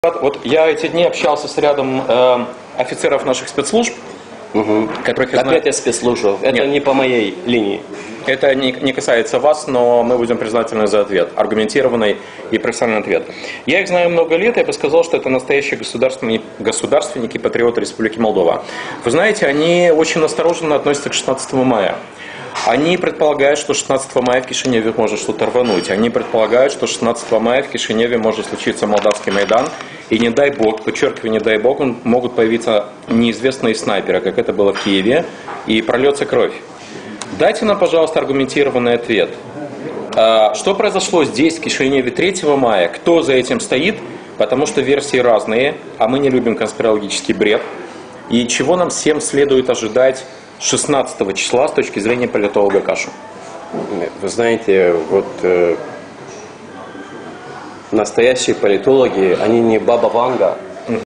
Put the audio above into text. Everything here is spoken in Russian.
Вот я эти дни общался с рядом офицеров наших спецслужб, которых я знаю. Опять я спецслужб. Это не по моей линии. Это не касается вас, но мы будем признательны за ответ, аргументированный и профессиональный ответ. Я их знаю много лет, я бы сказал, что это настоящие государственники, патриоты Республики Молдова. Вы знаете, они очень осторожно относятся к 16 мая. Они предполагают, что 16 мая в Кишиневе может что-то рвануть. Они предполагают, что 16 мая в Кишиневе может случиться Молдавский Майдан. И не дай бог, подчеркиваю, не дай бог, могут появиться неизвестные снайперы, как это было в Киеве, и прольется кровь. Дайте нам, пожалуйста, аргументированный ответ. Что произошло здесь, в Кишиневе 3 мая? Кто за этим стоит? Потому что версии разные, а мы не любим конспирологический бред. И чего нам всем следует ожидать 16 числа с точки зрения политолога Кашу? Вы знаете, вот настоящие политологи, они не Баба Ванга,